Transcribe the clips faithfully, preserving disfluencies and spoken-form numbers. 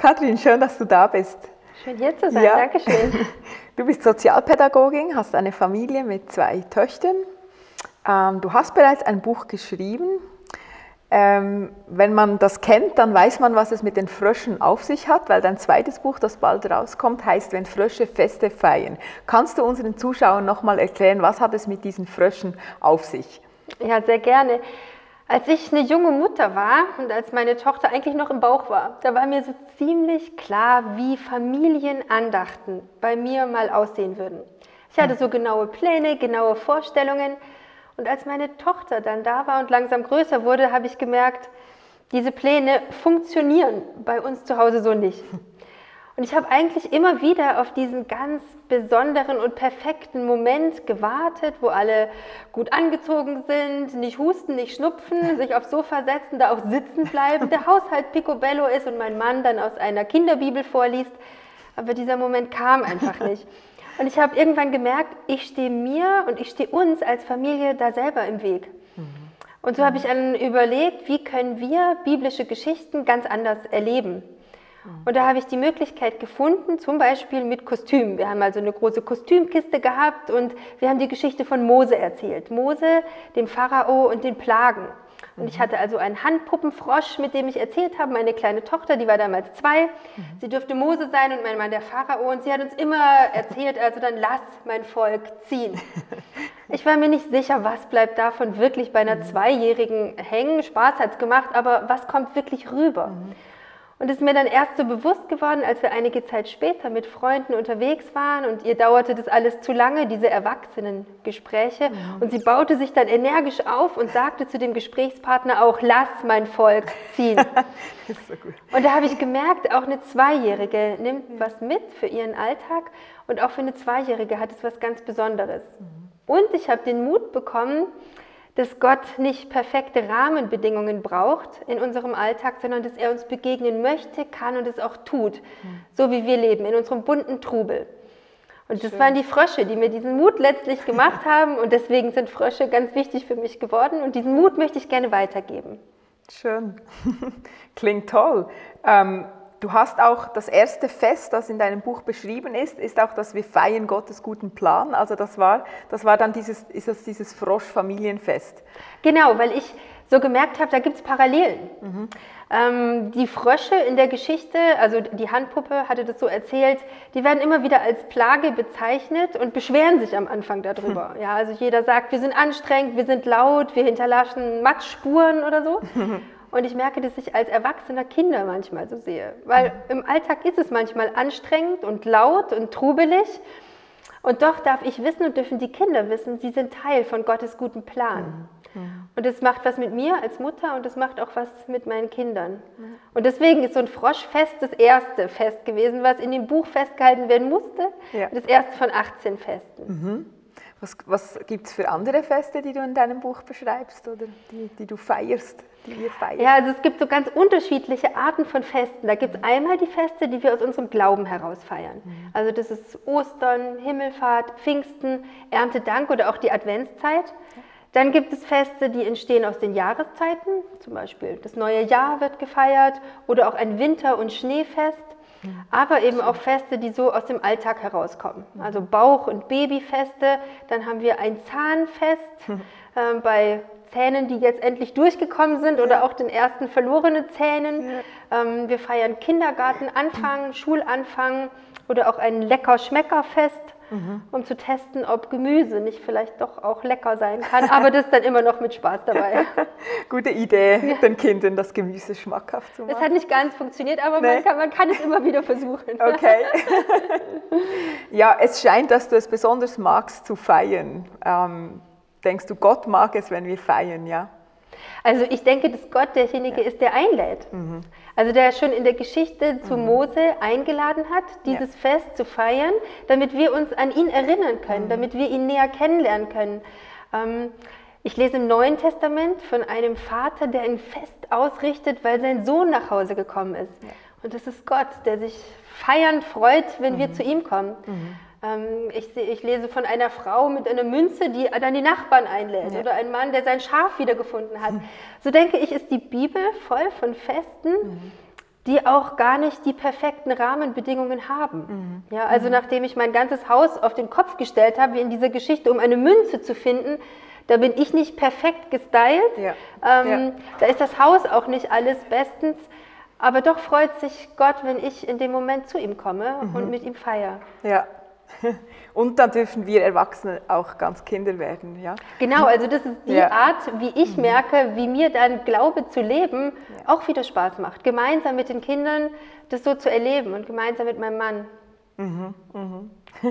Kathrin, schön, dass du da bist. Schön hier zu sein, Ja. Dankeschön. Du bist Sozialpädagogin, hast eine Familie mit zwei Töchtern. Ähm, du hast bereits ein Buch geschrieben. Ähm, wenn man das kennt, dann weiß man, was es mit den Fröschen auf sich hat, weil dein zweites Buch, das bald rauskommt, heißt "Wenn Frösche Feste feiern". Kannst du unseren Zuschauern nochmal erklären, was hat es mit diesen Fröschen auf sich? Ja, sehr gerne. Als ich eine junge Mutter war und als meine Tochter eigentlich noch im Bauch war, da war mir so ziemlich klar, wie Familienandachten bei mir mal aussehen würden. Ich hatte so genaue Pläne, genaue Vorstellungen. Und als meine Tochter dann da war und langsam größer wurde, habe ich gemerkt, diese Pläne funktionieren bei uns zu Hause so nicht. Und ich habe eigentlich immer wieder auf diesen ganz besonderen und perfekten Moment gewartet, wo alle gut angezogen sind, nicht husten, nicht schnupfen, sich aufs Sofa setzen, da auch sitzen bleiben, der Haushalt picobello ist und mein Mann dann aus einer Kinderbibel vorliest. Aber dieser Moment kam einfach nicht. Und ich habe irgendwann gemerkt, ich stehe mir und ich stehe uns als Familie da selber im Weg. Und so habe ich dann überlegt, wie können wir biblische Geschichten ganz anders erleben. Und da habe ich die Möglichkeit gefunden, zum Beispiel mit Kostümen. Wir haben also eine große Kostümkiste gehabt und wir haben die Geschichte von Mose erzählt. Mose, dem Pharao und den Plagen. Und ich hatte also einen Handpuppenfrosch, mit dem ich erzählt habe, meine kleine Tochter, die war damals zwei. Sie dürfte Mose sein und mein Mann der Pharao. Und sie hat uns immer erzählt, also dann lass mein Volk ziehen. Ich war mir nicht sicher, was bleibt davon wirklich bei einer Zweijährigen hängen. Spaß hat es gemacht, aber was kommt wirklich rüber? Und es ist mir dann erst so bewusst geworden, als wir einige Zeit später mit Freunden unterwegs waren und ihr dauerte das alles zu lange, diese Erwachsenengespräche. Mhm. Und sie baute sich dann energisch auf und sagte zu dem Gesprächspartner auch, lass mein Volk ziehen. Das ist so gut. Und da habe ich gemerkt, auch eine Zweijährige nimmt was mit für ihren Alltag und auch für eine Zweijährige hat es was ganz Besonderes. Mhm. Und ich habe den Mut bekommen, dass Gott nicht perfekte Rahmenbedingungen braucht in unserem Alltag, sondern dass er uns begegnen möchte, kann und es auch tut, mhm. so wie wir leben, in unserem bunten Trubel. Und Schön. Das waren die Frösche, die mir diesen Mut letztlich gemacht haben und deswegen sind Frösche ganz wichtig für mich geworden und diesen Mut möchte ich gerne weitergeben. Schön, klingt toll. Ähm Du hast auch das erste Fest, das in deinem Buch beschrieben ist, ist auch, dass wir feiern Gottes guten Plan. Also das war, das war dann dieses, ist das dieses Frosch-Familienfest. Genau, weil ich so gemerkt habe, da gibt es Parallelen. Mhm. Ähm, die Frösche in der Geschichte, also die Handpuppe hatte das so erzählt, die werden immer wieder als Plage bezeichnet und beschweren sich am Anfang darüber. Hm. Ja, also jeder sagt, wir sind anstrengend, wir sind laut, wir hinterlassen Matschspuren oder so. Und ich merke, dass ich als erwachsener Kinder manchmal so sehe. Weil im Alltag ist es manchmal anstrengend und laut und trubelig. Und doch darf ich wissen und dürfen die Kinder wissen, sie sind Teil von Gottes guten Plan. Mhm. Und es macht was mit mir als Mutter und es macht auch was mit meinen Kindern. Mhm. Und deswegen ist so ein Froschfest das erste Fest gewesen, was in dem Buch festgehalten werden musste. Ja. Das erste von achtzehn Festen. Mhm. Was, was gibt es für andere Feste, die du in deinem Buch beschreibst oder die, die du feierst, die ihr feiert? Ja, also es gibt so ganz unterschiedliche Arten von Festen. Da gibt es einmal die Feste, die wir aus unserem Glauben heraus feiern. Mhm. Also das ist Ostern, Himmelfahrt, Pfingsten, Erntedank oder auch die Adventszeit. Dann gibt es Feste, die entstehen aus den Jahreszeiten. Zum Beispiel das neue Jahr wird gefeiert oder auch ein Winter- und Schneefest. Aber eben auch Feste, die so aus dem Alltag herauskommen. Also Bauch- und Babyfeste. Dann haben wir ein Zahnfest äh, bei Zähnen, die jetzt endlich durchgekommen sind oder auch den ersten verlorenen Zähnen. Ähm, wir feiern Kindergartenanfang, Schulanfang oder auch ein Lecker-Schmecker-Fest, mhm. um zu testen, ob Gemüse nicht vielleicht doch auch lecker sein kann. Aber das ist dann immer noch mit Spaß dabei. Gute Idee, ja. den Kindern das Gemüse schmackhaft zu machen. Das hat nicht ganz funktioniert, aber nee. man, kann, man kann es immer wieder versuchen. Okay. Ja, es scheint, dass du es besonders magst zu feiern. Ähm, denkst du, Gott mag es, wenn wir feiern, ja? Also ich denke, dass Gott derjenige ja. ist, der einlädt. Mhm. Also der schon in der Geschichte zu mhm. Mose eingeladen hat, dieses ja. Fest zu feiern, damit wir uns an ihn erinnern können, mhm. damit wir ihn näher kennenlernen können. Ähm, ich lese im Neuen Testament von einem Vater, der ein Fest ausrichtet, weil sein Sohn nach Hause gekommen ist. Ja. Und das ist Gott, der sich feiernd freut, wenn mhm. wir zu ihm kommen. Mhm. Ich, ich lese von einer Frau mit einer Münze, die dann die Nachbarn einlädt, ja. oder ein Mann, der sein Schaf wiedergefunden hat. So denke ich, ist die Bibel voll von Festen, mhm. die auch gar nicht die perfekten Rahmenbedingungen haben. Mhm. Ja, also mhm. nachdem ich mein ganzes Haus auf den Kopf gestellt habe, wie in dieser Geschichte, um eine Münze zu finden, da bin ich nicht perfekt gestylt, ja. Ähm, ja. Da ist das Haus auch nicht alles bestens, aber doch freut sich Gott, wenn ich in dem Moment zu ihm komme mhm. und mit ihm feiere. Ja. Und dann dürfen wir Erwachsene auch ganz Kinder werden, ja? Genau, also das ist die ja. Art, wie ich mhm. merke, wie mir dann Glaube zu leben ja. auch wieder Spaß macht. Gemeinsam mit den Kindern das so zu erleben und gemeinsam mit meinem Mann. Mhm. Mhm.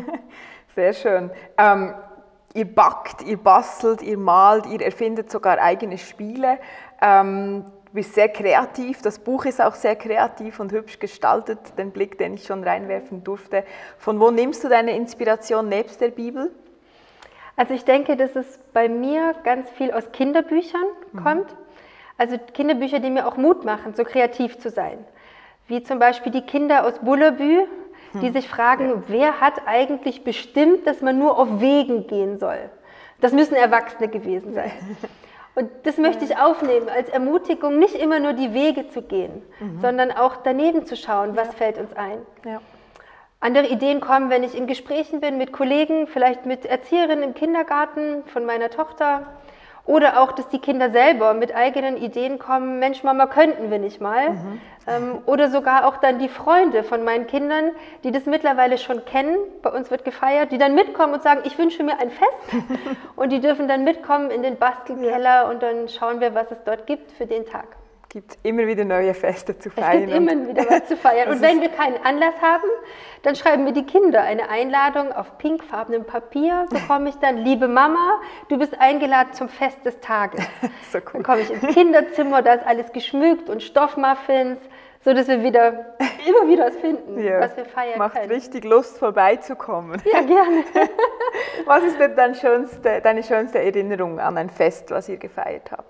Sehr schön. Ähm, ihr backt, ihr bastelt, ihr malt, ihr erfindet sogar eigene Spiele. Ähm, Du bist sehr kreativ, das Buch ist auch sehr kreativ und hübsch gestaltet, den Blick, den ich schon reinwerfen durfte. Von wo nimmst du deine Inspiration nebst der Bibel? Also ich denke, dass es bei mir ganz viel aus Kinderbüchern kommt. Mhm. Also Kinderbücher, die mir auch Mut machen, so kreativ zu sein. Wie zum Beispiel die Kinder aus Bullerbü, die mhm. sich fragen, ja. wer hat eigentlich bestimmt, dass man nur auf Wegen gehen soll? Das müssen Erwachsene gewesen sein. Und das möchte ich aufnehmen als Ermutigung, nicht immer nur die Wege zu gehen, mhm. sondern auch daneben zu schauen, was ja. fällt uns ein. Ja. Andere Ideen kommen, wenn ich in Gesprächen bin mit Kollegen, vielleicht mit Erzieherinnen im Kindergarten von meiner Tochter. Oder auch, dass die Kinder selber mit eigenen Ideen kommen, Mensch, Mama, könnten wir nicht mal. Mhm. Ähm, oder sogar auch dann die Freunde von meinen Kindern, die das mittlerweile schon kennen, bei uns wird gefeiert, die dann mitkommen und sagen, ich wünsche mir ein Fest. Und die dürfen dann mitkommen in den Bastelkeller und dann schauen wir, was es dort gibt für den Tag. Es gibt immer wieder neue Feste zu feiern. Es gibt immer wieder was zu feiern. Und wenn wir keinen Anlass haben, dann schreiben wir die Kinder eine Einladung auf pinkfarbenem Papier, bekomme ich dann, liebe Mama, du bist eingeladen zum Fest des Tages. So cool. Dann komme ich ins Kinderzimmer, da ist alles geschmückt und Stoffmuffins, so dass wir wieder immer wieder was finden, ja, was wir feiern macht können. Macht richtig Lust, vorbeizukommen. Ja, gerne. Was ist denn dein schönste, deine schönste Erinnerung an ein Fest, was ihr gefeiert habt?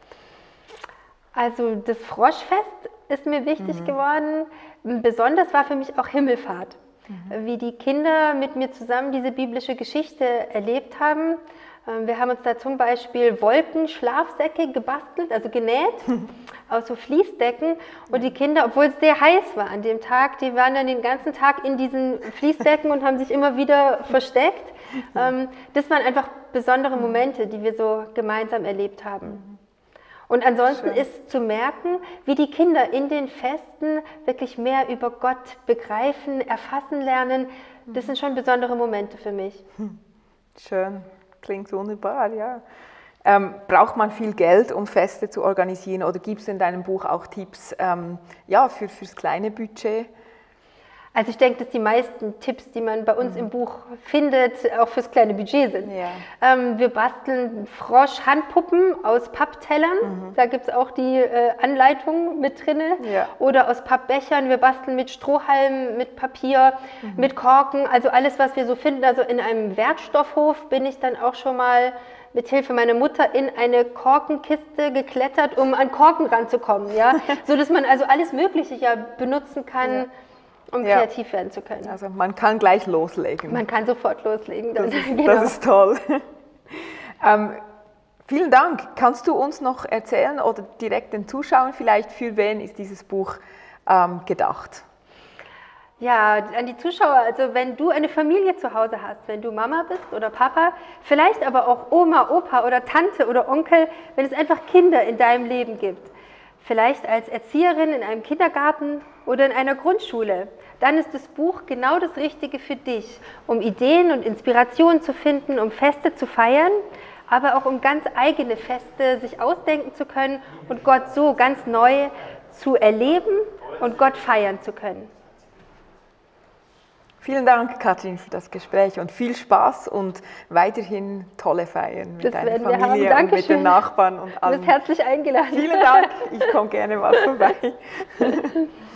Also das Froschfest ist mir wichtig mhm. geworden. Besonders war für mich auch Himmelfahrt. Mhm. Wie die Kinder mit mir zusammen diese biblische Geschichte erlebt haben. Wir haben uns da zum Beispiel Wolkenschlafsäcke gebastelt, also genäht, aus so Fließdecken. Und die Kinder, obwohl es sehr heiß war an dem Tag, die waren dann den ganzen Tag in diesen Fließdecken und haben sich immer wieder versteckt. Das waren einfach besondere Momente, die wir so gemeinsam erlebt haben. Und ansonsten Schön. Ist zu merken, wie die Kinder in den Festen wirklich mehr über Gott begreifen, erfassen lernen. Das sind schon besondere Momente für mich. Schön, klingt wunderbar, ja. Ähm, braucht man viel Geld, um Feste zu organisieren, oder gibt es in deinem Buch auch Tipps ähm, ja, für, fürs kleine Budget? Also ich denke, dass die meisten Tipps, die man bei uns mhm. im Buch findet, auch fürs kleine Budget sind. Ja. Ähm, wir basteln Frosch-Handpuppen aus Papptellern, mhm. da gibt es auch die äh, Anleitung mit drin. Ja. Oder aus Pappbechern, wir basteln mit Strohhalmen, mit Papier, mhm. mit Korken, also alles, was wir so finden. Also in einem Wertstoffhof bin ich dann auch schon mal mit Hilfe meiner Mutter in eine Korkenkiste geklettert, um an Korken ranzukommen. Ja? So dass man also alles Mögliche ja benutzen kann, ja. um ja. kreativ werden zu können. Also man kann gleich loslegen. Man kann sofort loslegen. Das, ist, genau. das ist toll. ähm, vielen Dank. Kannst du uns noch erzählen oder direkt den Zuschauern vielleicht, für wen ist dieses Buch ähm, gedacht? Ja, an die Zuschauer, also wenn du eine Familie zu Hause hast, wenn du Mama bist oder Papa, vielleicht aber auch Oma, Opa oder Tante oder Onkel, wenn es einfach Kinder in deinem Leben gibt, vielleicht als Erzieherin in einem Kindergarten oder in einer Grundschule, dann ist das Buch genau das Richtige für dich, um Ideen und Inspirationen zu finden, um Feste zu feiern, aber auch um ganz eigene Feste sich ausdenken zu können und Gott so ganz neu zu erleben und Gott feiern zu können. Vielen Dank, Katrin, für das Gespräch und viel Spaß und weiterhin tolle Feiern mit das deiner Familie und mit den Nachbarn und allen. Du bist herzlich eingeladen. Vielen Dank, ich komme gerne mal vorbei.